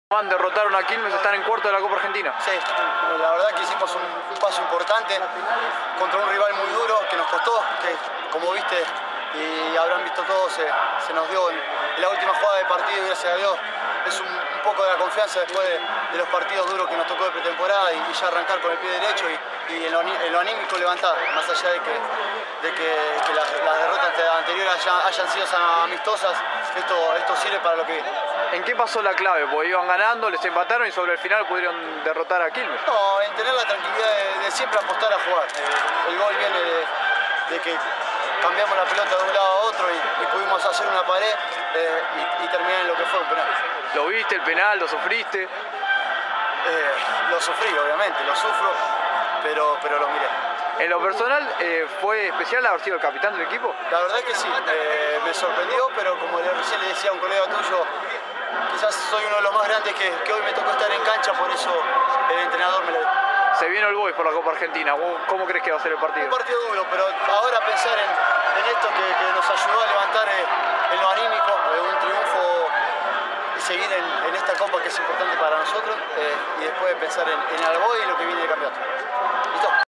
Derrotaron a Quilmes, están en cuarto de la Copa Argentina. Sí, la verdad que hicimos un paso importante contra un rival muy duro que nos costó, que como viste y habrán visto todos, se nos dio en la última jugada del partido y gracias a Dios es un poco de la confianza después de los partidos duros que nos tocó de pretemporada y ya arrancar con el pie derecho y en lo anímico levantar, más allá de que las derrotas anteriores hayan sido amistosas, esto sirve para lo que viene. ¿En qué pasó la clave? Porque iban ganando, les empataron y sobre el final pudieron derrotar a Quilmes. No, en tener la tranquilidad de siempre apostar a jugar. El gol viene de que cambiamos la pelota de un lado a otro y pudimos hacer una pared y terminar en lo que fue un penal. ¿Lo viste el penal? ¿Lo sufriste? Lo sufrí, obviamente, lo sufro, pero lo miré. En lo personal, ¿fue especial haber sido el capitán del equipo? La verdad que sí, me sorprendió, pero como recién le decía a un colega tuyo, quizás soy uno de los más grandes que hoy me tocó estar en cancha, por eso el entrenador me lo dio. Se vino el Boys por la Copa Argentina. ¿Cómo crees que va a ser el partido? Un partido duro, pero ahora pensar en esto que nos ayudó a levantar en lo anímico, un triunfo y seguir en esta Copa que es importante para nosotros y después pensar en el Boys y lo que viene de campeonato. ¿Listo?